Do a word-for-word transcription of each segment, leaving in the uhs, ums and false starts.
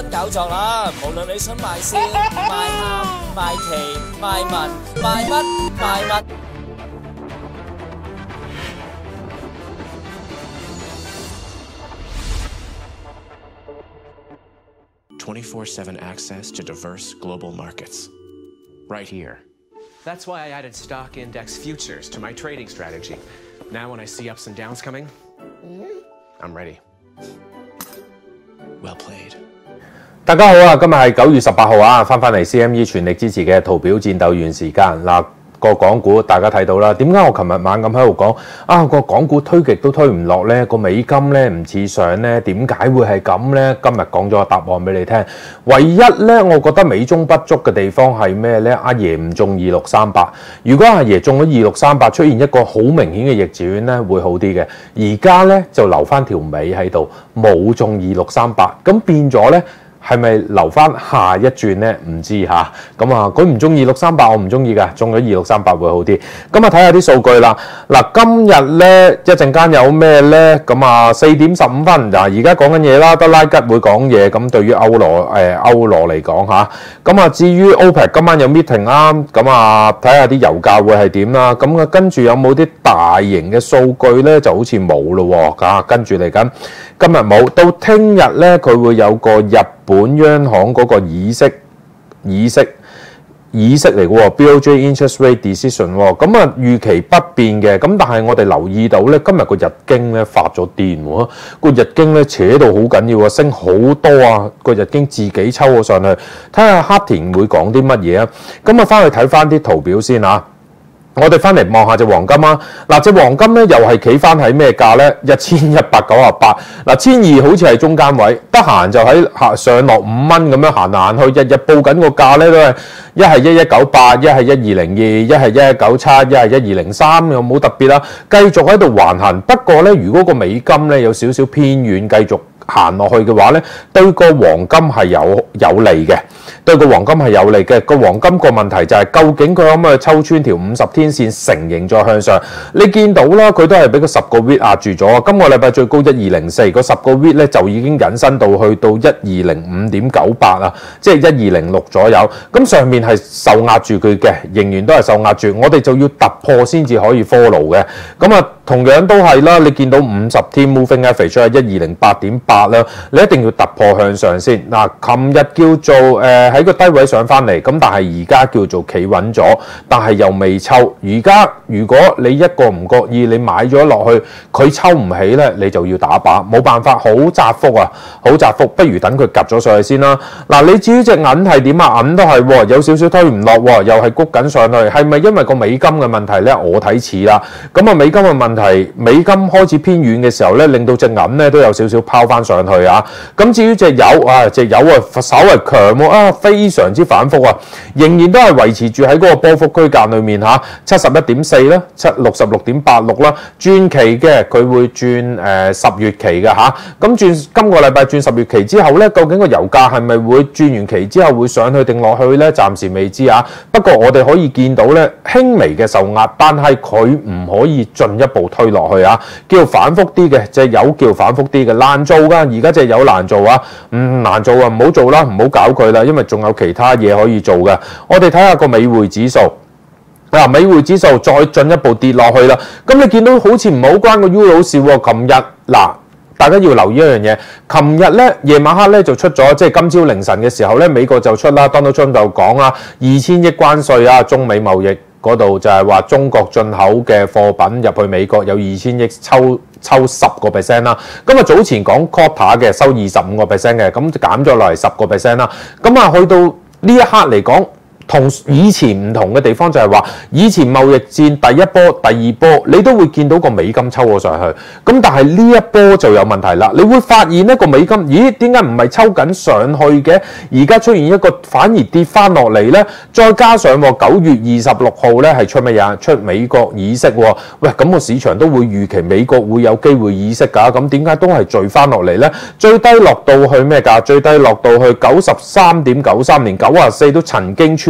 分搞作啦！無論你想賣笑、賣喊、賣奇、賣文、賣乜、賣乜。 twenty-four seven access to diverse global markets. Right here. That's why I added stock index futures to my trading strategy. Now when I see ups and downs coming, I'm ready. Well played. 大家好啊，今日係九月十八號啊，翻返嚟 C M E 全力支持嘅圖表戰鬥員時間嗱。個港股大家睇到啦，點解我琴日晚咁喺度講啊？個港股推極都推唔落呢，個美金呢唔似上呢，點解會係咁呢？今日講咗個答案俾你聽。唯一呢，我覺得美中不足嘅地方係咩呢？阿爺唔中二六三八，如果阿爺中咗二六三八，出現一個好明顯嘅逆轉呢，會好啲嘅。而家呢，就留翻條尾喺度，冇中二六三八，咁變咗呢。係咪留翻下一轉呢？唔知嚇。咁啊，佢唔中意六三八，我唔中意㗎。中咗二六三八會好啲。咁啊，睇下啲數據啦。嗱，今日咧一陣間有咩咧？咁啊，四點十五分嗱，而家講緊嘢啦，德拉吉會講嘢。咁對於歐羅誒、呃、歐羅嚟講嚇，咁啊，至於 OPEC 今晚有 meeting 啦。咁啊，睇下啲油價會係點啦。咁啊，跟住有冇啲大型嘅數據咧？就好似冇咯喎。啊，跟住嚟緊，今日冇，到聽日咧佢會有個日本央行嗰個議息議息議息嚟嘅喎 ，B O J interest rate decision 喎，咁啊預期不變嘅，咁但係我哋留意到咧，今日個日經咧發咗癲喎，個日經咧扯到好緊要啊，升好多啊，個日經自己抽咗上去，睇下黑田會講啲乜嘢啊，咁啊翻去睇翻啲圖表先啊。我哋翻嚟望下隻黃金啊！嗱，隻黃金咧又係企翻喺咩價咧？一千一百九十八。嗱，千二好似係中間位，得閒就喺下上落五蚊咁樣行嚟行去，日日報緊個價咧都係一係一一九八，一係一二零二，一係一一九七，一係一二零三，又冇特別啦。繼續喺度橫行。不過咧，如果個美金咧有少少偏遠，繼續行落去嘅話咧，對個黃金係有有利嘅。對個黃金係有利嘅，個黃金個問題就係究竟佢可唔可以抽穿條五十天線成形再向上？你見到啦，佢都係俾個十個 week 壓住咗。今個禮拜最高一二零四，個十個 week 咧就已經引申到去到一二零五點九八啊，即係一二零六左右。咁上面係受壓住佢嘅，仍然都係受壓住。我哋就要突破先至可以 follow 嘅。咁啊，同樣都係啦。你見到五十天 moving average 係一二零八點八啦，你一定要突破向上先。嗱，琴日叫做誒。呃喺個低位上翻嚟，咁但係而家叫做企穩咗，但係又未抽。而家如果你一個唔覺意，你買咗落去，佢抽唔起咧，你就要打靶，冇辦法，好窄幅啊，好窄幅，不如等佢夾咗上去先啦。嗱，你至於隻銀係點啊？銀都係喎，有少少推唔落喎，又係谷緊上去，係咪因為個美金嘅問題咧？我睇似啦。咁啊，美金嘅問題，美金開始偏軟嘅時候咧，令到隻銀咧都有少少拋翻上去啊。咁至於隻油啊，隻油啊稍為強喎啊。非常之反覆啊，仍然都係維持住喺嗰個波幅區間裏面嚇，七十一點四啦，七六十六點八六啦，轉期嘅佢會轉誒十月期嘅嚇，咁轉今個禮拜轉十月期之後咧，究竟個油價係咪會轉完期之後會上去定落去咧？暫時未知啊。不過我哋可以見到咧，輕微嘅受壓，但係佢唔可以進一步推落去啊，叫反覆啲嘅，隻油叫反覆啲嘅，難做㗎。而家隻油難做啊，唔難做啊，唔好做啦，唔好搞佢啦，因為仲有其他嘢可以做嘅。我哋睇下個美匯指數，嗱，美匯指數再進一步跌落去啦。咁你見到好似唔係好關個 Euro 事喎。琴日嗱，大家要留意一樣嘢，琴日咧夜晚黑咧就出咗，即係今朝凌晨嘅時候咧，美國就出啦 ，Donald Trump 就講啦，二千億關稅啊，中美貿易嗰度就係話中國進口嘅貨品入去美國有二千億抽。抽十個 percent 啦，咁啊早前講 quota 嘅收二十五個 percent 嘅，咁就減咗落嚟十個 percent 啦，咁啊去到呢一刻嚟講，同以前唔同嘅地方就係話，以前貿易戰第一波、第二波，你都會見到個美金抽咗上去。咁但係呢一波就有問題啦，你會發現呢個美金，咦點解唔係抽緊上去嘅？而家出現一個反而跌翻落嚟呢？再加上九月二十六號呢係出乜嘢？出美國議息喎。喂，咁個市場都會預期美國會有機會議息㗎。咁點解都係聚翻落嚟呢？最低落到去咩價？最低落到去九十三點九三，連九十四都曾經穿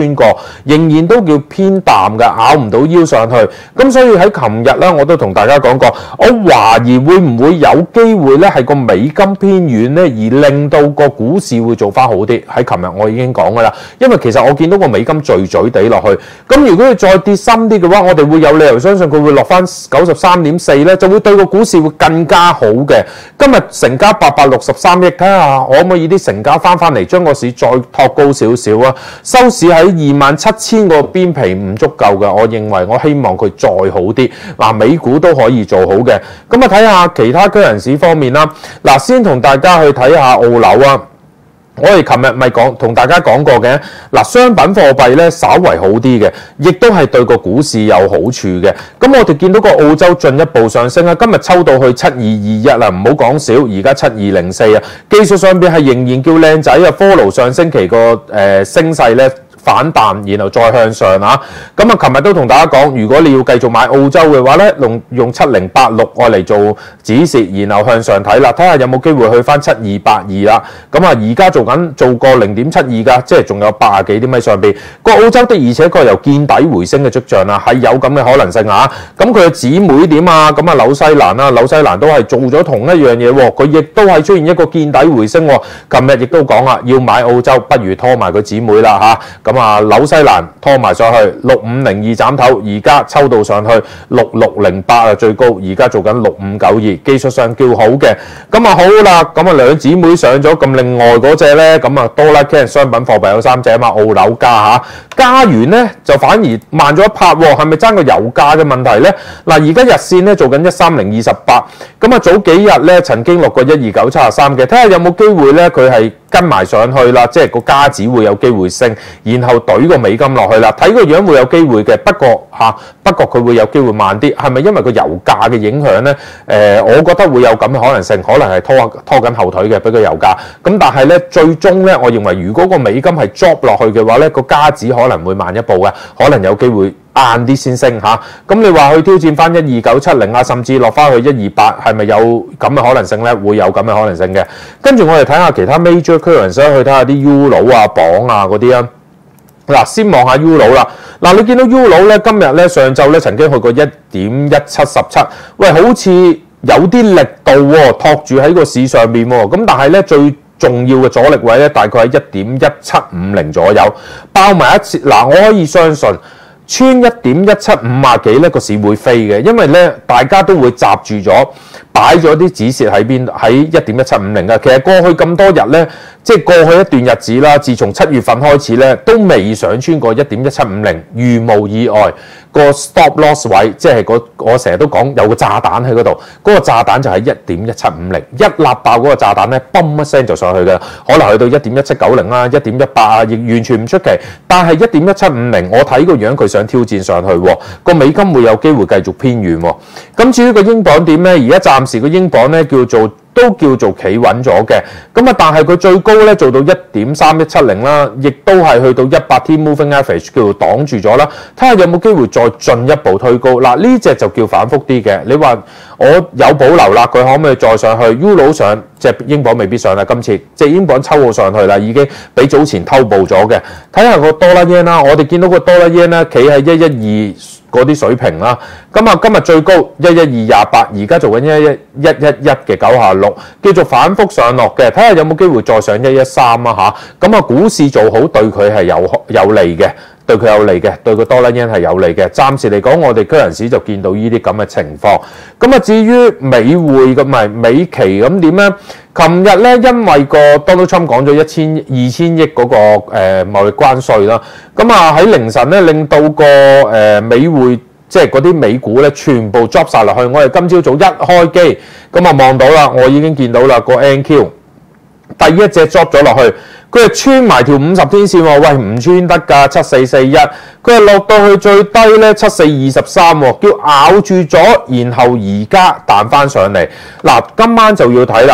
穿過，仍然都叫偏淡嘅，咬唔到腰上去。咁所以喺琴日咧，我都同大家講過，我懷疑會唔會有機會咧係個美金偏軟咧，而令到個股市會做翻好啲。喺琴日我已經講噶啦，因為其實我見到個美金聚聚地落去，咁如果佢再跌深啲嘅話，我哋會有理由相信佢會落翻九十三點四咧，就會對個股市會更加好嘅。今日成交八百六十三億，睇下可唔可以啲成交翻翻嚟，將個市再托高少少啊！收市喺二萬七千個邊皮唔足夠嘅，我認為我希望佢再好啲。嗱，美股都可以做好嘅。咁啊，睇下其他區人市方面啦。嗱，先同大家去睇下澳紐啊。我哋琴日咪講同大家講過嘅，嗱，商品貨幣咧稍為好啲嘅，亦都係對個股市有好處嘅。咁我哋見到個澳洲進一步上升啊，今日抽到去七二二一啦，唔好講少，而家七二零四啊，技術上邊係仍然叫靚仔啊 ，follow 上星期個誒升勢咧。反彈，然後再向上啊！咁啊，琴日都同大家講，如果你要繼續買澳洲嘅話咧，用用七零八六愛嚟做止蝕，然後向上睇啦，睇下有冇機會去翻七二八二啦。咁啊，而家做緊做過零點七二㗎，即係仲有八十幾點喺上邊。個澳洲的而且確由見底回升嘅跡象啊，係有咁嘅可能性啊！咁佢嘅姊妹點啊？咁啊，紐西蘭啊，紐西蘭都係做咗同一樣嘢喎，佢亦都係出現一個見底回升喎。琴日亦都講啦，要買澳洲，不如拖埋佢姊妹啦嚇。咁啊，紐西蘭拖埋上去六五零二斬頭，而家抽到上去六六零八啊，最高而家做緊六五九二，技術上叫好嘅。咁啊好啦，咁啊兩姊妹上咗，咁另外嗰隻咧，咁啊多啦 K 商品貨幣有三隻啊嘛，澳紐加嚇，加完咧就反而慢咗一拍喎，係咪爭個油價嘅問題咧？嗱，而家日線咧做緊一三零二十八，咁啊早幾日咧曾經落過一二九七十三嘅，睇下有冇機會咧佢係跟埋上去啦，即係個加指會有機會升，然後懟個美金落去啦，睇個樣會有機會嘅，不過嚇、啊，不過佢會有機會慢啲，係咪因為個油價嘅影響咧？誒、呃，我覺得會有咁嘅可能性，可能係拖拖緊後腿嘅，俾個油價。咁但係咧，最終咧，我認為如果個美金係 drop 落去嘅話咧，個加指可能會慢一步嘅，可能有機會晏啲先升嚇。咁、啊、你話去挑戰翻一二九七零啊，甚至落翻去一二八，係咪有咁嘅可能性咧？會有咁嘅可能性嘅。跟住我哋睇下其他 major currency， 去睇下啲 Euro 啊、磅啊嗰啲啊。嗱，先望下 Euro 啦。嗱，你見到 Euro 咧，今日咧上晝咧曾經去過一點一七十七，喂，好似有啲力度喎，托住喺個市上面喎。咁但係咧最重要嘅阻力位咧，大概喺一點一七五零左右，爆埋一次。嗱，我可以相信穿一點一七五啊幾咧個市會飛嘅，因為咧大家都會閘住咗，擺咗啲止蝕喺邊，喺一點一七五零嘅。其實過去咁多日咧，即係過去一段日子啦，自從七月份開始咧，都未上穿過一點一七五零，如無意外個 stop loss 位，即係個我成日都講有個炸彈喺嗰度，嗰、嗰個炸彈就係一點一七五零，一立爆嗰個炸彈咧，嘣一聲就上去嘅，可能去到一點一七九零啦、一點一八啊，亦完全唔出奇。但係一點一七五零，我睇個樣佢想挑戰上去喎，個美金會有機會繼續偏軟喎。咁至於個英鎊點咧？而家暫時個英鎊咧叫做都叫做企穩咗嘅，咁啊，但係佢最高咧做到一點三一七零啦，亦都係去到一百天 moving average 叫做擋住咗啦。睇下有冇機會再進一步推高。嗱，呢隻就叫反覆啲嘅。你話我有保留啦，佢可唔可以再上去 ？Euro 上，隻英鎊未必上啦。今次隻英鎊抽到上去啦，已經比早前偷步咗嘅。睇下個多啦 yen 啦，我哋見到個多啦 yen 咧企喺一一二。嗰啲水平啦，咁啊今日最高一一二廿八，而家做緊一一一一一嘅九下六，叫做反覆上落嘅，睇下有冇機會再上一一三啊嚇，咁啊股市做好對佢係有有利嘅，對佢有利嘅，對個多啦 yen 係有利嘅。暫時嚟講，我哋區人市就見到呢啲咁嘅情況。咁啊至於美匯咁咪美期咁點咧？琴日咧因為個 Donald Trump 講咗一千二千億嗰個誒貿易關稅啦，咁啊喺凌晨咧令到個誒美匯即係嗰啲美股咧全部 drop 晒落去。我哋今朝早一開機咁啊望到啦，我已經見到啦個 N Q 第一隻 drop 咗落去，佢係穿埋條五十天線喎，喂唔穿得㗎，七四四一，佢係落到去最低咧七四二十三喎，叫咬住咗，然後而家彈翻上嚟。嗱，今晚就要睇啦。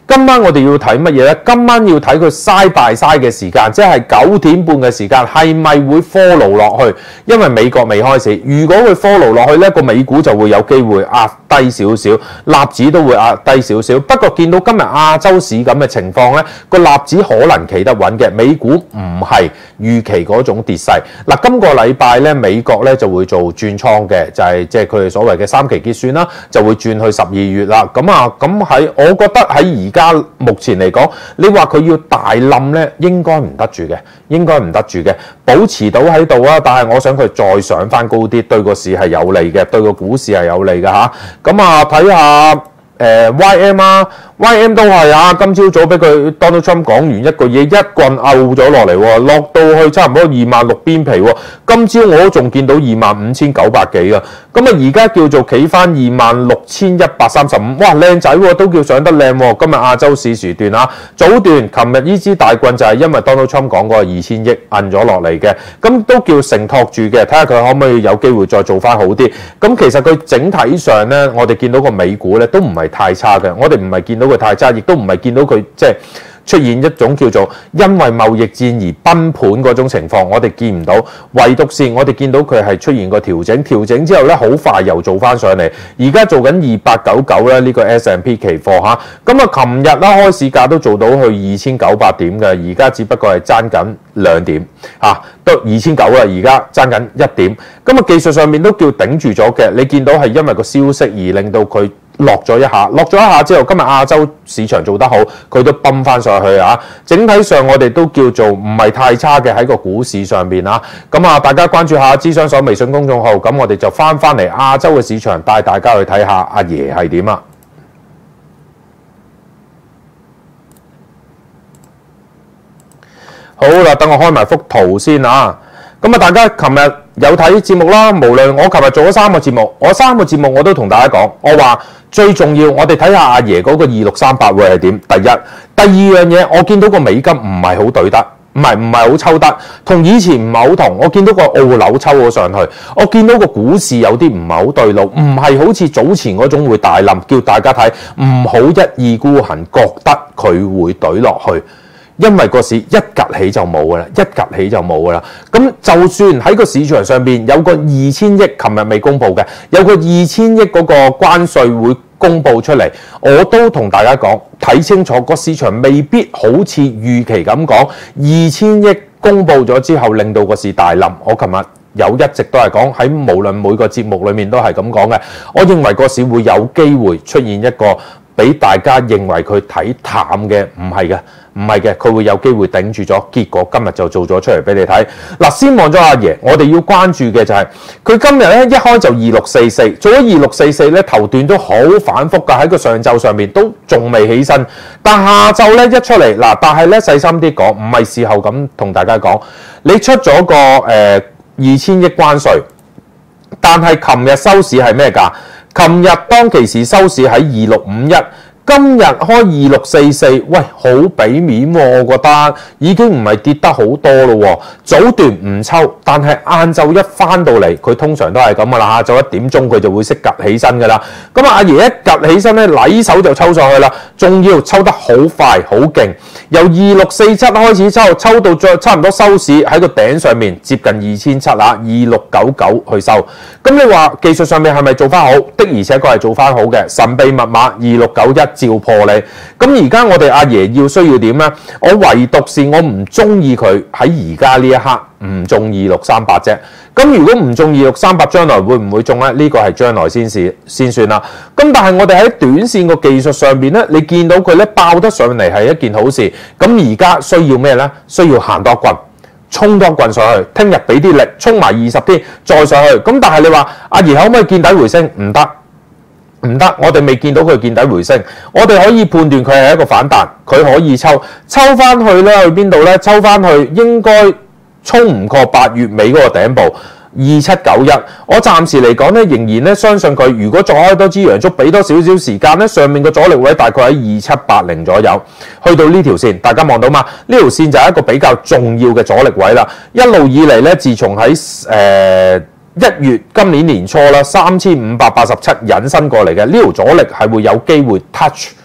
今晚我哋要睇乜嘢咧？今晚要睇佢 side by side 嘅時間，即係九點半嘅時間，係咪會 follow 落去？因為美國未開始，如果佢 follow 落去咧，個美股就會有機會壓低少少，納指都會壓低少少。不過見到今日亞洲市咁嘅情況咧，個納指可能企得穩嘅，美股唔係預期嗰種跌勢。嗱，今個禮拜咧，美國咧就會做轉倉嘅，就係即係佢哋所謂嘅三期結算啦，就會轉去十二月啦。咁啊，咁喺我覺得喺而家目前嚟講，你話佢要大冧咧，應該唔得住嘅，應該唔得住嘅，保持到喺度啊！但係我想佢再上翻高啲，對個市係有利嘅，對個股市係有利嘅嚇。咁啊，睇下誒 Y M 啊。Y M 都係啊，今朝早俾佢 Donald Trump 講完一個嘢，一棍拗咗落嚟喎，落到去差唔多二萬六邊皮喎。今朝我都仲見到二萬五千九百幾啊，咁啊而家叫做企翻二萬六千一百三十五，哇靚仔喎，都叫上得靚喎。今日亞洲市時段啊，早段琴日呢支大棍就係因為 Donald Trump 講過二千億摁咗落嚟嘅，咁都叫承托住嘅，睇下佢可唔可以有機會再做翻好啲。咁其實佢整體上咧，我哋見到個美股咧都唔係太差嘅，我哋唔係見到佢太差，亦都唔係見到佢即係出現一種叫做因為貿易戰而崩盤嗰種情況，我哋見唔到。唯獨是我哋見到佢係出現個調整，調整之後咧好快又做翻上嚟。而家做緊二八九九咧，呢個 S and P 期貨嚇。咁啊，琴日啦開市價都做到去二千九百點嘅，而家只不過係爭緊兩點嚇，都二千九啦，而家爭緊一點。咁啊，技術上面都叫頂住咗嘅。你見到係因為個消息而令到佢落咗一下，落咗一下之後，今日亞洲市場做得好，佢都泵翻上去啊！整體上我哋都叫做唔係太差嘅喺個股市上邊啊！咁啊，大家關注下芝商所微信公眾號，咁我哋就翻翻嚟亞洲嘅市場，帶大家去睇下阿爺係點啊！好啦，等我開埋幅圖先啊！咁啊，大家琴日有睇節目啦，無論我琴日做咗三個節目，我三個節目我都同大家講，我話最重要，我哋睇下阿爺嗰個二六三八會係點。第一，第二樣嘢，我見到個美金唔係好對得，唔係唔係好抽得，同以前唔係好同。我見到個澳紐抽咗上去，我見到個股市有啲唔係好對路，唔係好似早前嗰種會大冧，叫大家睇唔好一意孤行，覺得佢會懟落去。因為個市一趌起就冇噶啦，一趌起就冇噶啦。咁就算喺個市場上邊有個二千億，琴日未公布嘅，有個二千億嗰個關稅會公布出嚟，我都同大家講，睇清楚個市場未必好似預期咁講，二千億公布咗之後令到個市大冧。我琴日有一直都係講喺無論每個節目裡面都係咁講嘅，我認為個市會有機會出現一個俾大家認為佢睇淡嘅，唔係嘅。唔係嘅，佢會有機會頂住咗，結果今日就做咗出嚟俾你睇。嗱，先望咗阿爺，我哋要關注嘅就係、是、佢今日咧一開就二六四四，做咗二六四四咧頭段都好反覆㗎，喺個上晝上面都仲未起身，但下晝咧一出嚟嗱，但係咧細心啲講，唔係事後咁同大家講，你出咗個誒二千億關稅，但係琴日收市係咩價？琴日當其時收市喺二六五一。今日開二六四四，喂，好俾面喎、啊，我覺得已經唔係跌得好多咯喎。早段唔抽，但係晏晝一翻到嚟，佢通常都係咁噶啦，下晝一點鐘佢就會識趌起身噶啦。咁啊，阿爺一趌起身咧，禮手就抽上去啦，仲要抽得好快好勁，由二六四七開始抽，抽到再差唔多收市喺個頂上面接近二千七啦，二六九九去收。咁你話技術上面係咪做翻好？的而且確係做翻好嘅，神秘密碼二六九一。照破你，咁而家我哋阿爺要需要點呢？我唯獨是我唔中意佢喺而家呢一刻唔中二六三八啫。咁如果唔中二六三八，將來會唔會中呢？呢、這個係將來先試先算啦。咁但係我哋喺短線個技術上邊呢，你見到佢咧爆得上嚟係一件好事。咁而家需要咩呢？需要行多棍，衝多棍上去。聽日俾啲力，衝埋二十天再上去。咁但係你話阿爺可唔可以見底回升？唔得。唔得，我哋未見到佢見底回升，我哋可以判斷佢係一個反彈，佢可以抽抽翻去咧，去邊度咧？抽翻去應該衝唔過八月尾嗰個頂部二七九一。我暫時嚟講咧，仍然咧相信佢，如果再開多支陽燭，俾多少少時間咧，上面個阻力位大概喺二七八零左右，去到呢條線，大家望到嘛？呢條線就係一個比較重要嘅阻力位啦。一路以嚟咧，自從喺誒，呃一月今年年初啦，三千五百八十七引申過嚟嘅呢條阻力係會有機會 touch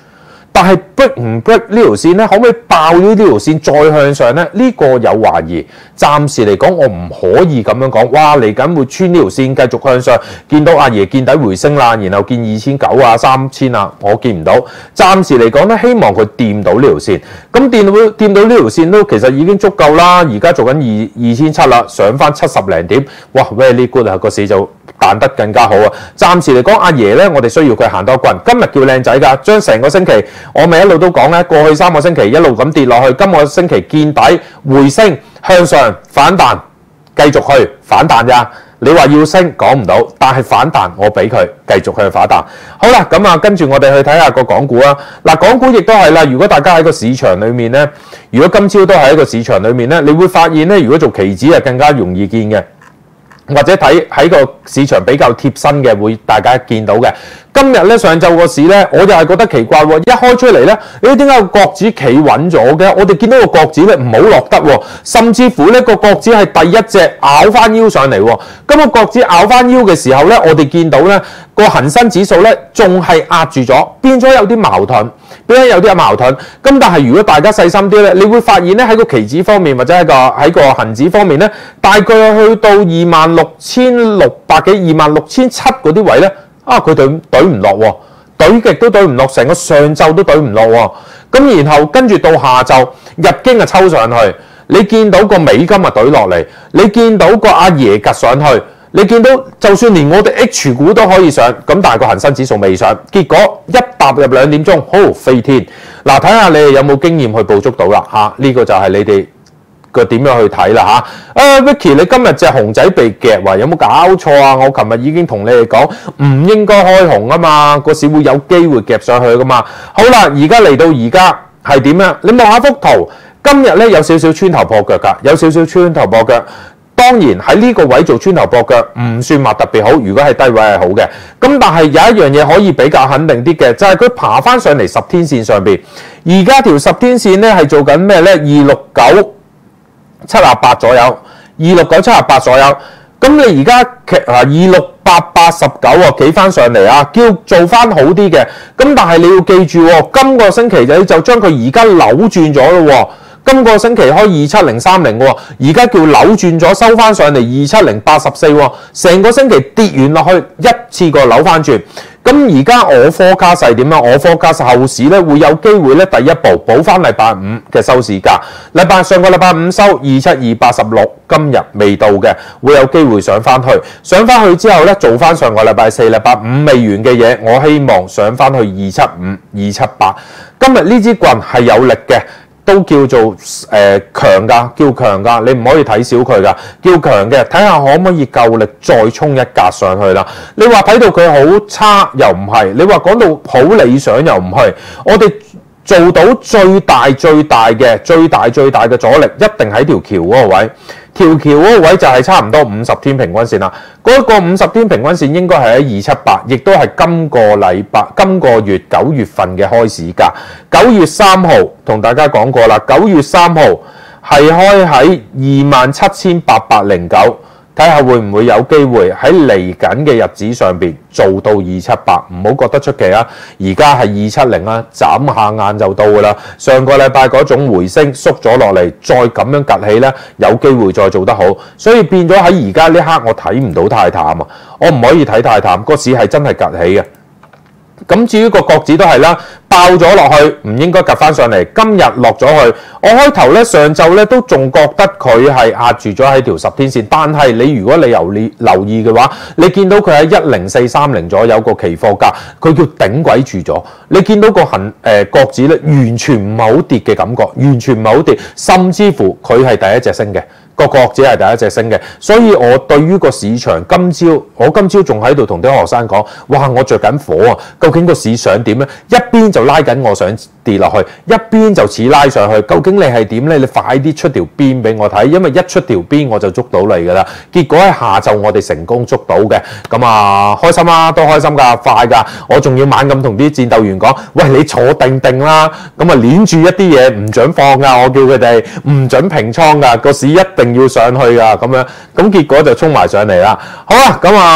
但係 break 唔 break 呢條線咧，可唔可以爆咗呢條線再向上咧？呢、這個有懷疑。暫時嚟講，我唔可以咁樣講。哇，嚟緊會穿呢條線繼續向上，見到阿爺見底回升啦，然後見二千九啊、三千啊，我見唔到。暫時嚟講咧，希望佢掂到呢條線。咁掂到掂到呢條線都其實已經足夠啦。而家做緊二二千七啦，上翻七十零點，哇 very good 啊，個市就彈得更加好啊！暫時嚟講，阿爺咧，我哋需要佢行多棍。今日叫靚仔㗎，將成個星期我咪一路都講咧，過去三個星期一路咁跌落去，今個星期見底回升向上反彈，繼續去反彈咋？你話要升講唔到，但係反彈我俾佢繼續去反彈。好啦，咁啊跟住我哋去睇下個港股啊。嗱，港股亦都係啦。如果大家喺個市場裡面咧，如果今朝都喺一個市場裡面咧，你會發現咧，如果做期指係更加容易見嘅。或者睇喺個市場比較貼身嘅，會大家見到嘅。今日咧上晝個市咧，我就係覺得奇怪喎，一開出嚟咧，咦點解個國指企穩咗嘅？我哋見到個國指咧唔好落得喎，甚至乎咧個國指係第一隻拗翻腰上嚟喎。咁個國指拗翻腰嘅時候咧，我哋見到咧個恒生指數咧仲係壓住咗，變咗有啲矛盾，變咗有啲矛盾。咁但係如果大家細心啲咧，你會發現咧喺個期指方面或者喺個喺個恆指方面咧，大概去到二萬六千六百幾、二萬六千七嗰啲位咧。啊！佢對對唔落喎，對極都對唔落，成個上晝都對唔落喎。咁然後跟住到下晝，日經啊抽上去，你見到個美金啊對落嚟，你見到個阿爺趌上去，你見到就算連我哋 H 股都可以上，咁但係個恒生指數未上，結果一踏入兩點鐘，好飛天。嗱，睇下你哋有冇經驗去捕捉到啦嚇？呢、啊這個就係你哋個點樣去睇啦嚇？啊 Vicky， 你今日隻熊仔被夾話有冇搞錯啊？我琴日已經同你哋講唔應該開熊啊嘛，個市會有機會夾上去噶嘛。好啦，而家嚟到而家係點樣？你望下幅圖，今日咧有少少穿頭破腳㗎，有少少穿頭破腳。當然喺呢個位做穿頭破腳唔算話特別好，如果係低位係好嘅。咁但係有一樣嘢可以比較肯定啲嘅，就係佢爬翻上嚟十天線上邊。而家條十天線咧係做緊咩咧？二六九七十八左右，二六九七十八左右。咁你而家啊二六八八十九啊，企翻上嚟啊，叫做翻好啲嘅。咁但係你要記住喎，今個星期就就將佢而家扭轉咗咯喎。今個星期開二七零三零喎，而家叫扭轉咗，收翻上嚟二七零八十四喎。成個星期跌完落去，一次過扭翻轉。咁而家我科卡係點樣？我科卡後市咧會有機會咧第一步補翻禮拜五嘅收市價。禮拜上個禮拜五收二七二八十六，今日未到嘅，會有機會上翻去。上翻去之後咧，做翻上個禮拜四、禮拜五未完嘅嘢，我希望上翻去二七五、二七八。今日呢支棍係有力嘅。都叫做誒、呃、強㗎，叫強㗎，你唔可以睇小佢㗎，叫強嘅，睇下可唔可以夠力再衝一格上去啦。你話睇到佢好差又唔係，你話講到好理想又唔係，我哋做到最大最大嘅最大最大嘅阻力一定喺條橋嗰個位。條橋嗰個位就係差唔多五十天平均線啦，嗰、那個五十天平均線應該係喺二七八，亦都係今個禮拜、今個月九月份嘅開市價。九月三號同大家講過啦，九月三號係開喺二萬七千八百零九，睇下會唔會有機會喺嚟緊嘅日子上邊做到二七八，唔好覺得出奇啊！而家係二七零啦，眨下眼就到噶啦。上個禮拜嗰種回升縮咗落嚟，再咁樣趌起咧，有機會再做得好。所以變咗喺而家呢刻，我睇唔到太淡啊！我唔可以睇太淡，個市係真係趌起嘅。咁至於個國指都係啦，爆咗落去，唔應該趌翻上嚟。今日落咗去，我開頭咧上晝咧都仲覺得佢係壓住咗喺條十天線，但係你如果你留意留意嘅話，你見到佢喺一零四三零左右個期貨價，佢叫頂鬼住咗。你見到個恒誒、呃、國指咧完全唔係好跌嘅感覺，完全唔係好跌，甚至乎佢係第一隻升嘅。個國指係第一隻升嘅，所以我對於個市場今朝，我今朝仲喺度同啲學生講，哇！我着緊火啊！究竟個市想點咧？一邊就拉緊我想跌落去，一邊就似拉上去。究竟你係點咧？你快啲出條邊俾我睇，因為一出條邊我就捉到你㗎啦。結果喺下晝我哋成功捉到嘅，咁啊開心啦，都開心㗎，快㗎！我仲要猛咁同啲戰鬥員講，喂，你坐定定啦，咁啊攣住一啲嘢唔準放㗎，我叫佢哋唔準平倉㗎，個市一定要上去㗎，咁樣咁結果就衝埋上嚟啦。好啦，咁啊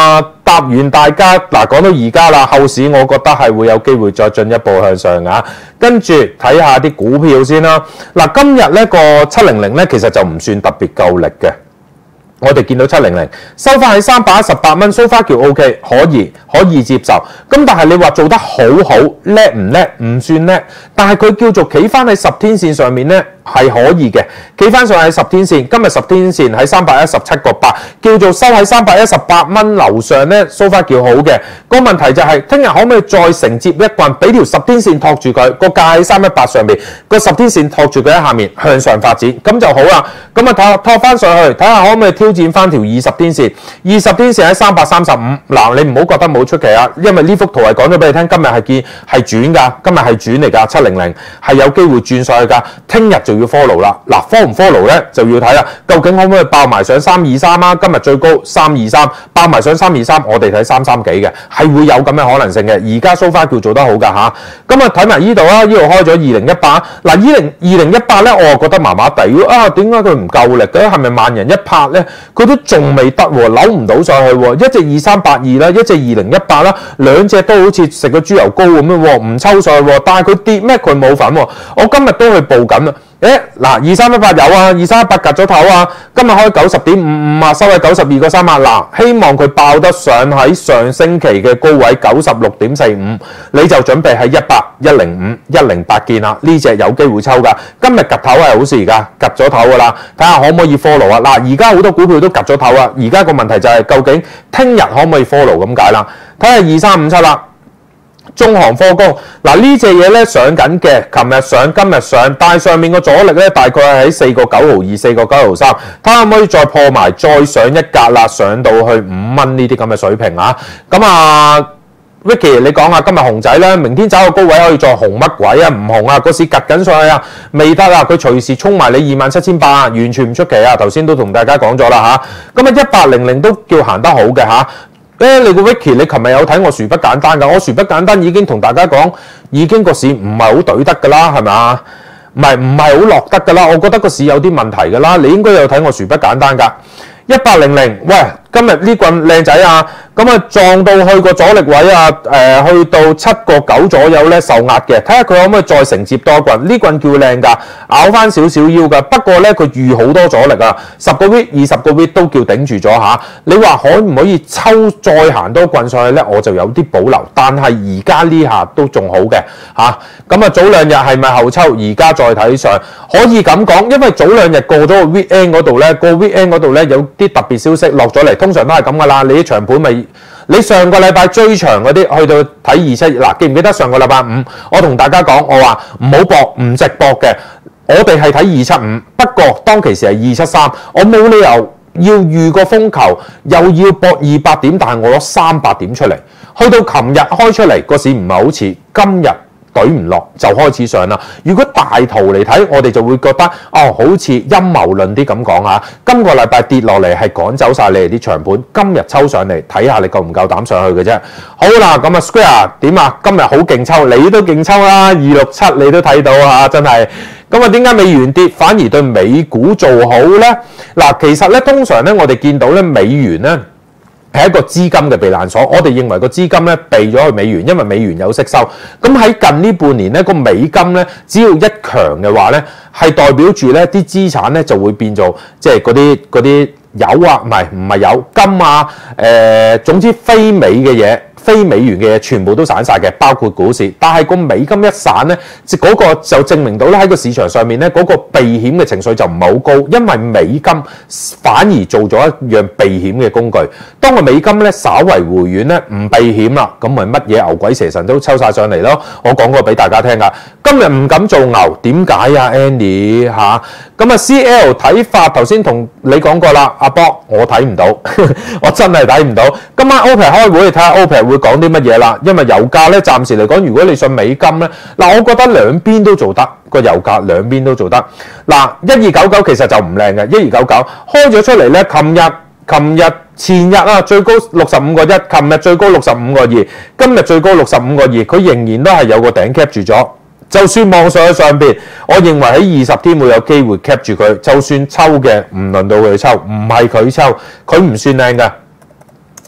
答完大家嗱，講到而家啦，後市我覺得係會有機會再進一步向上啊。跟住睇下啲股票先啦。嗱，今日呢個七零零咧，其實就唔算特別夠力嘅。我哋見到七零零收翻喺三百一十八蚊 ，so far 叫 OK， 可以可以接受。咁但係你話做得好好叻唔叻？唔算叻，但係佢叫做企翻喺十天線上面咧係可以嘅，企翻上喺十天線。今日十天線喺三百一十七個八，叫做收喺三百一十八蚊樓上咧 ，so far 叫好嘅。個問題就係聽日可唔可以再承接一棍，俾條十天線托住佢，個價喺三一八上邊，個十天線托住佢喺下面向上發展，咁就好啦。咁啊托托翻上去，睇下可唔可以挑戰翻條二十天線，二十天線喺三百三十五。嗱，你唔好覺得冇出奇啊，因為呢幅圖係講咗俾你聽，今日係見係轉㗎，今日係轉嚟㗎，七零零係有機會轉上去㗎，聽日就要 follow 啦。嗱 ，follow 唔 follow 咧就要睇啦，究竟可唔可以爆埋上三二三啊？今日最高三二三，爆埋上三二三，我哋睇三三幾嘅，係會有咁嘅可能性嘅。而家 so far 叫做得好㗎嚇，咁啊睇埋呢度啦，呢度開咗二零一八，嗱二零二零一八咧，我又覺得麻麻地啊，點解佢唔夠力嘅？係咪萬人一拍咧？佢都仲未得喎，扭唔到上去喎，一隻二三八二啦，一隻二零一八啦，兩隻都好似食咗豬油膏咁樣喎，唔抽上去喎，但係佢跌咩？佢冇份喎，我今日都去報緊啦。誒嗱，二三一八有啊，二三一八夾咗頭啊，今日開九十點五五啊，收喺九十二個三啊。嗱，希望佢爆得上喺上星期嘅高位九十六點四五，你就準備喺一百、一零五、一零八見啦。呢隻有機會抽㗎，今日夾頭係好事㗎，夾咗頭㗎啦，睇下可唔可以 follow 啊？嗱，而家好多股票都夾咗頭啊，而家個問題就係究竟聽日可唔可以 follow 咁解啦？睇下二三五七啦。中航科工嗱呢隻嘢咧上緊嘅，琴日上今日上，但係上面個阻力咧大概係喺四個九毫二、四個九毫三，睇下可唔可以再破埋，再上一格啦，上到去五蚊呢啲咁嘅水平啊！咁啊 ，Vicky 你講下今日熊仔咧，明天找個高位可以再紅乜鬼啊？唔紅啊，個市趌緊上去啊，未得啊，佢隨時衝埋你二萬七千八，完全唔出奇啊！頭先都同大家講咗啦嚇，咁啊一八零零都叫行得好嘅嚇。誒，你個 Vicky，你琴日有睇我殊不簡單㗎？我殊不簡單已經同大家講，已經個市唔係好對得㗎啦，係咪啊？唔係唔係好落得㗎啦，我覺得個市有啲問題㗎啦。你應該有睇我殊不簡單㗎。一八零零，喂，今日呢棍靚仔啊！咁啊撞到去個阻力位啊，誒、呃、去到七個九左右咧受壓嘅，睇下佢可唔可以再承接多棍？呢棍叫靚㗎，咬翻少少腰㗎。不過咧佢遇好多阻力啊，十個 V、二十個 V 都叫頂住咗嚇。你話可唔可以抽再行多棍上去咧？我就有啲保留，但係而家呢下都仲好嘅嚇。咁啊早兩日係咪後抽？而家再睇上可以咁講，因為早兩日過咗個 weekend 嗰度咧，個 weekend 嗰度咧有啲特別消息落咗嚟，通常都係咁㗎啦。你啲長盤咪〜你上個禮拜追長嗰啲去到睇二七，嗱記唔記得上個禮拜五我同大家講，我話唔好搏，唔值搏嘅，我哋係睇二七五，不過當其時係二七三，我冇理由要預個風球，又要搏二百點，但係我攞三百點出嚟，去到琴日開出嚟個市唔係好似今日。懟唔落就開始上啦。如果大圖嚟睇，我哋就會覺得哦，好似陰謀論啲咁講啊。今個禮拜跌落嚟係趕走晒你哋啲長盤，今日抽上嚟睇下你夠唔夠膽上去嘅啫。好啦，咁啊 Square 點啊？今日好勁抽，你都勁抽啦，二六七你都睇到啊，真係。咁啊，點解美元跌反而對美股做好咧？嗱，其實咧通常咧我哋見到咧美元咧。係一個資金嘅避難所，我哋認為個資金咧避咗去美元，因為美元有息收。咁喺近呢半年咧，個美金咧只要一強嘅話咧，係代表住咧啲資產咧就會變做即係嗰啲嗰啲油啊，唔係唔係油金啊，誒、呃、總之非美嘅嘢。非美元嘅嘢全部都散晒嘅，包括股市。但係個美金一散咧，即嗰個就證明到咧喺個市場上面咧嗰個避險嘅情緒就唔係好高，因為美金反而做咗一樣避險嘅工具。當個美金咧稍為回軟咧，唔避險啦，咁咪乜嘢牛鬼蛇神都抽晒上嚟咯。我講過俾大家聽㗎，今日唔敢做牛，點解啊 Andy 嚇？咁啊 C L 睇法頭先同你講過啦，阿波我睇唔到，我真係睇唔到。今晚 OPEC 開會，睇下 OPEC 會講啲乜嘢啦？因為油價咧，暫時嚟講，如果你信美金咧，嗱，我覺得兩邊都做得，個油價兩邊都做得。嗱，一二九九其實就唔靚嘅，一二九九開咗出嚟咧，琴日、琴日、前日啊，最高六十五個一，琴日最高六十五個二，今日最高六十五個二，佢仍然都係有個頂 cap 住咗。就算望上去上邊，我認為喺二十天會有機會 cap 住佢。就算抽嘅，唔輪到佢抽，唔係佢抽，佢唔算靚嘅。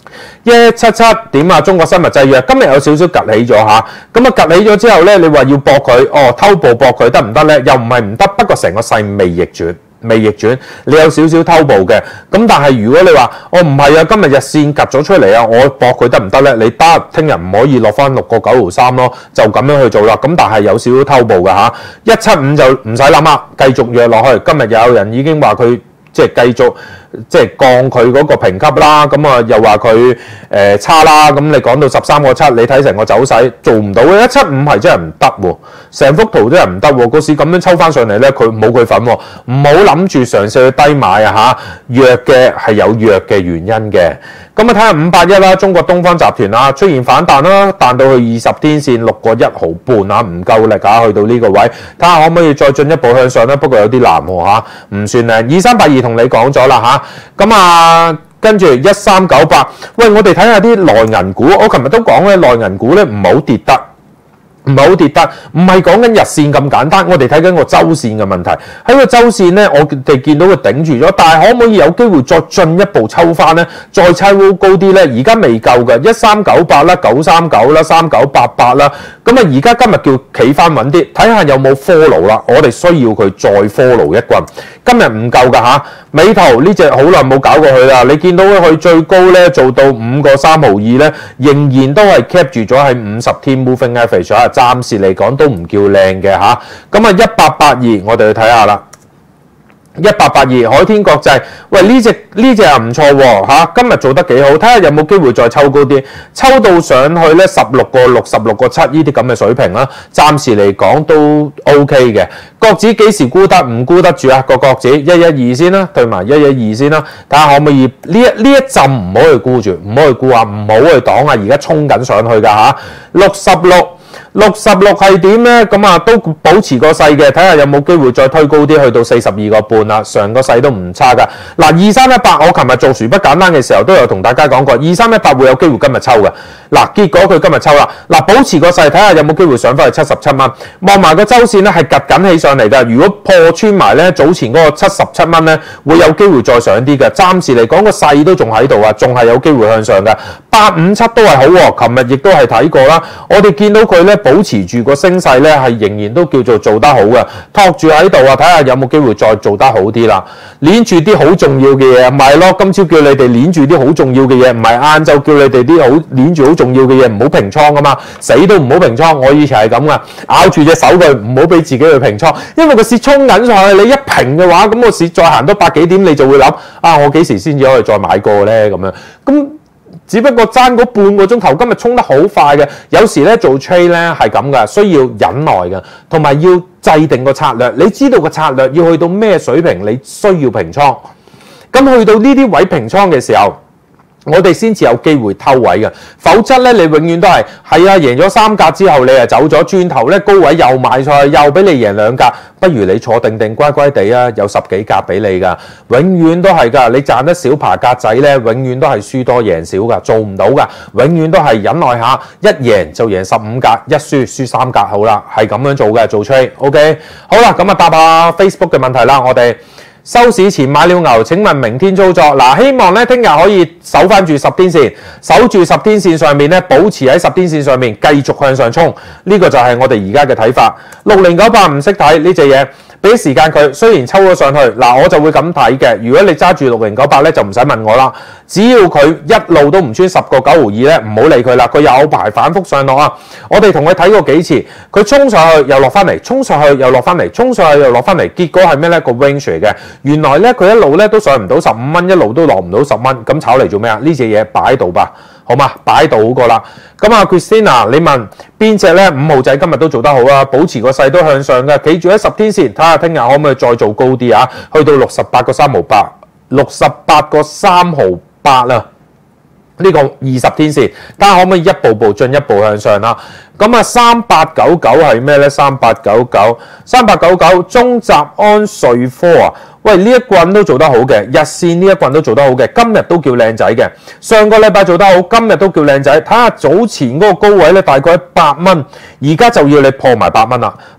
一一七七點啊，中國生物製藥今日有少少趌起咗嚇，咁啊趌起咗之後咧，你話要搏佢，哦偷步搏佢得唔得咧？又唔係唔得，不過成個勢未逆轉。未逆轉，你有少少偷步嘅，咁但係如果你話我唔係啊，今日日線趌咗出嚟啊，我搏佢得唔得咧？你得，聽日唔可以落翻六個九毫三咯，就咁樣去做啦。咁但係有少少偷步嘅嚇，一七五就唔使諗啦，繼續約落去。今日有人已經話佢即係繼續即係降佢嗰個評級啦，咁啊又話佢誒差啦，咁你講到十三個七，你睇成個走勢做唔到嘅，一七五係真係唔得喎，成幅圖真係唔得喎，個市咁樣抽翻上嚟咧，佢冇佢份喎，唔好諗住嘗試去低買啊嚇，弱嘅係有弱嘅原因嘅。咁啊睇下五八一啦，中國東方集團啊出現反彈啦，彈到去二十天線六個一毫半啊，唔夠力啊，去到呢個位，睇下可唔可以再進一步向上咧？不過有啲難喎嚇，唔算靚。二三八二同你講咗啦嚇，咁啊跟住一三九八，喂我哋睇下啲內銀股，我琴日都講咧內銀股咧唔好跌得。唔係好跌得，唔係講緊日線咁簡單，我哋睇緊個周線嘅問題。喺個周線咧，我哋見到佢頂住咗，但係可唔可以有機會再進一步抽翻咧？再抽高啲咧？而家未夠嘅，一三九八啦、九三九啦、三九八八啦。咁啊，而家今日叫企翻穩啲，睇下有冇 follow 啦。我哋需要佢再 follow 一棍。今日唔夠㗎嚇，美圖呢隻好耐冇搞過去啦。你見到佢最高咧做到五個三毫二咧，仍然都係 cap 住咗喺五十天 moving average 啊。暫時嚟講都唔叫靚嘅嚇，咁啊一八八二我哋去睇下啦，一八八二海天國際，喂呢隻呢隻又唔錯喎嚇，今日做得幾好，睇下有冇機會再抽高啲，抽到上去咧十六個六、十六個七呢啲咁嘅水平啦，暫時嚟講都 OK 嘅。國指幾時沽得？唔沽得住啊！個國指一一二先啦，對埋一一二先啦，睇下可唔可以呢一呢一陣唔好去沽住，唔好去沽啊，唔好去擋啊！而家衝緊上去㗎嚇，六十六。六十六係點咧？咁啊都保持個勢嘅，睇下有冇機會再推高啲，去到四十二個半啦。上個勢都唔差噶。嗱，二三一八我琴日做薯不簡單嘅時候都有同大家講過，二三一八會有機會今日抽嘅。嗱，結果佢今日抽啦。嗱，保持個勢，睇下有冇機會上翻去七十七蚊。望埋個周線咧係趌緊起上嚟㗎。如果破穿埋咧早前嗰個七十七蚊咧，會有機會再上啲嘅。暫時嚟講個勢都仲喺度啊，仲係有機會向上嘅。八五七都係好喎，琴日亦都係睇過啦。我哋見到佢咧保持住個升勢咧，係仍然都叫做做得好嘅，托住喺度啊，睇下有冇機會再做得好啲啦。鏈住啲好重要嘅嘢，唔係咯。今朝叫你哋鏈住啲好重要嘅嘢，唔係晏晝叫你哋啲好鏈住好重要嘅嘢，唔好平倉噶嘛，死都唔好平倉。我以前係咁噶，咬住隻手佢，唔好俾自己去平倉，因為個市衝緊上去，你一平嘅話，咁個市再行多百幾點，你就會諗啊，我幾時先至可以再買過咧？咁樣咁。只不過爭嗰半個鐘頭，今日衝得好快嘅。有時咧做 trade 咧係咁噶，需要忍耐嘅，同埋要制定個策略。你知道個策略要去到咩水平，你需要平倉。咁去到呢啲位平倉嘅時候，我哋先至有機會偷位嘅，否則咧你永遠都係係啊贏咗三格之後你啊走咗，轉頭咧高位又買上去，又俾你贏兩格，不如你坐定定乖乖地啊，有十幾格俾你噶，永遠都係噶，你賺得少爬格仔咧，永遠都係輸多贏少噶，做唔到噶，永遠都係忍耐下，一贏就贏十五格，一輸輸三格，好啦，係咁樣做嘅做 trade，OK， 好啦，咁啊答下 Facebook 嘅問題啦，我哋。收市前買了牛，請問明天操作嗱，希望咧聽日可以守翻住十天線，守住十天線上面咧，保持喺十天線上面繼續向上衝，呢個就係我哋而家嘅睇法。六零九八唔識睇呢隻嘢。俾啲時間佢，雖然抽咗上去，嗱我就會咁睇嘅。如果你揸住六零九八咧，就唔使問我啦。只要佢一路都唔穿十個九毫二咧，唔好理佢啦。佢有排反覆上落啊。我哋同佢睇過幾次，佢衝上去又落翻嚟，衝上去又落翻嚟，衝上去又落翻嚟，結果係咩咧？個 range 嚟嘅。原來咧佢一路咧都上唔到十五蚊，一路都落唔到十蚊，咁炒嚟做咩啊？呢隻嘢擺喺度吧。好嘛，擺喺度好過啦。咁啊 ，Christina， 你問邊隻咧？五號仔今日都做得好啊，保持個勢都向上嘅，企住喺十天線，睇下聽日可唔可以再做高啲啊？去到六十八個三毫八，六十八個三毫八啦。呢個二十天線，睇下可唔可以一步步進一步向上啦。咁啊，三八九九係咩咧？三八九九，三八九九中集安瑞科啊！喂，呢一棍都做得好嘅，日線呢一棍都做得好嘅，今日都叫靚仔嘅。上個禮拜做得好，今日都叫靚仔。睇下早前嗰個高位咧，大概八蚊，而家就要你破埋八蚊啦。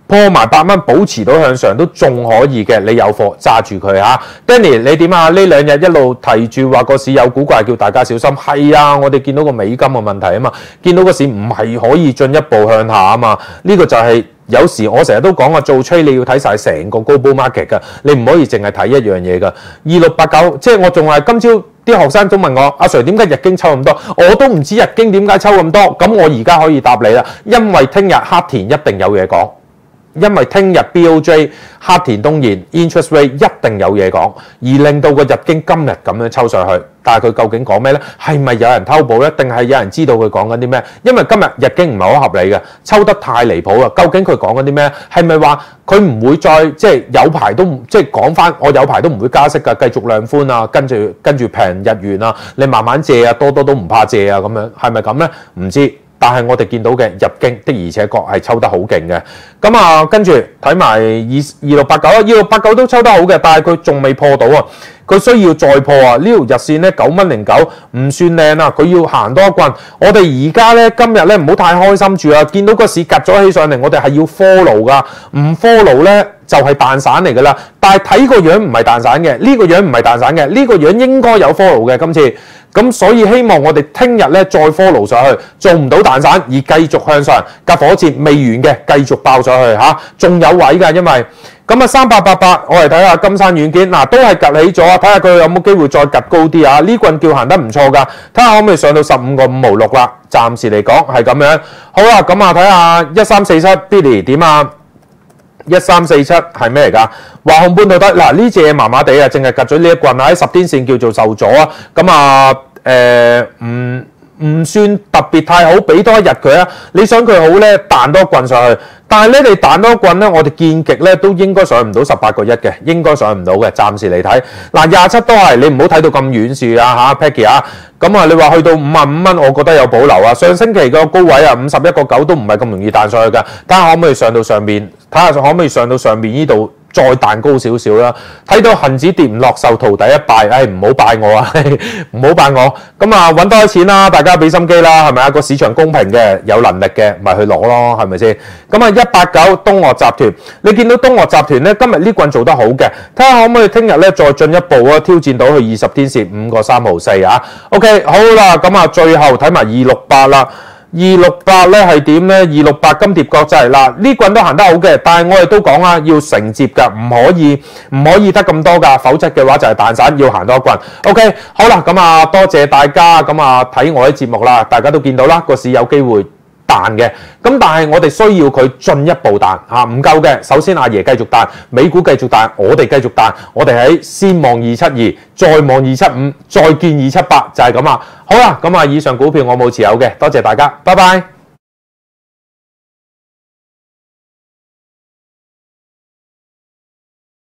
破埋八蚊，保持到向上都仲可以嘅，你有貨揸住佢嚇。Danny 你點啊？呢兩日一路提住話個市有古怪，叫大家小心。係啊，我哋見到個美金嘅問題啊嘛，見到個市唔係可以進一步向下啊嘛，呢、這個就係、是。有時我成日都講啊，做 trade 你要睇晒成個 global market 㗎，你唔可以淨係睇一樣嘢㗎。二六八九，即係我仲係今朝啲學生都問我，阿 Sir 點解日經抽咁多？我都唔知日經點解抽咁多。咁我而家可以答你啦，因為聽日黑田一定有嘢講，因為聽日 B O J 黑田東彥 interest rate 一定有嘢講，而令到個日經今日咁樣抽上去。但係佢究竟講咩呢？係咪有人偷步呢？定係有人知道佢講緊啲咩？因為今日日經唔係好合理嘅，抽得太離譜啦！究竟佢講緊啲咩？係咪話佢唔會再即係有排都即係講翻？我有排都唔會加息㗎，繼續量寬啊，跟住跟住平日元啊，你慢慢借啊，多多都唔怕借啊，咁樣係咪咁呢？唔知。但係我哋見到嘅日經的而且確係抽得好勁嘅。咁啊，跟住睇埋二二六八九啊，二六八九都抽得好嘅，但係佢仲未破到啊。佢需要再破啊！呢條日線咧九蚊零九唔算靚啊，佢要行多一棍。我哋而家咧今日咧唔好太開心住啊！見到個市夾咗起上嚟，我哋係要 follow 噶，唔 follow 咧就係彈散嚟噶啦。但係睇個樣唔係彈散嘅，呢個樣唔係彈散嘅，呢個樣應該有 follow 嘅今次。咁所以希望我哋聽日咧再 follow 上去，做唔到彈散而繼續向上，架火箭未完嘅繼續爆上去嚇，仲有位㗎，因為。咁啊，三八八八，我嚟睇下金山軟件，嗱都係趌起咗啊！睇下佢有冇機會再趌高啲啊！呢棍叫行得唔錯㗎，睇下可唔可以上到十五個五毫六啦？暫時嚟講係咁樣。好啦，咁啊睇下一三四七 Billy 點啊？一三四七係咩嚟㗎？華虹半導體嗱呢隻嘢麻麻地啊，淨係趌咗呢一棍喺十天線叫做受阻啊！咁啊誒唔唔算特別太好，俾多一日佢啊！你想佢好咧，彈多棍上去。但係咧，你彈多棍咧，我哋見極咧都應該上唔到十八個一嘅，應該上唔到嘅。暫時嚟睇，嗱廿七都係，你唔好睇到咁遠處啊嚇 ，Peggy 啊，咁啊你話去到五十五蚊，我覺得有保留啊。上星期個高位啊，五十一個九都唔係咁容易彈上去㗎，睇下可唔可以上到上面，睇下可唔可以上到上面呢度。再彈高少少啦，睇到恆指跌唔落，受徒弟一拜，唉唔好拜我啊，唔好拜我，咁啊揾多啲錢啦，大家俾心機啦，係咪啊？個市場公平嘅，有能力嘅，咪去攞咯，係咪先？咁啊一八九東岳集團，你見到東岳集團咧，今日呢棍做得好嘅，睇下可唔可以聽日咧再進一步啊，挑戰到去二十天線五個三毫四啊 ，OK 好啦，咁啊最後睇埋二六八啦。二六八咧係點咧？二六八金蝶國際嗱，呢棍都行得好嘅，但係我哋都講啦，要承接㗎，唔可以唔可以得咁多㗎，否則嘅話就係彈散，要行多一棍。OK，好啦，咁啊多謝大家咁啊睇我啲節目啦，大家都見到啦，個市有機會彈嘅，咁但係我哋需要佢進一步彈嚇，唔夠嘅。首先阿爺繼續彈，美股繼續彈，我哋繼續彈，我哋喺先望二七二，再望二七五，再見二七八，就係咁啊！好啦，咁啊以上股票我冇持有嘅，多謝大家，拜拜。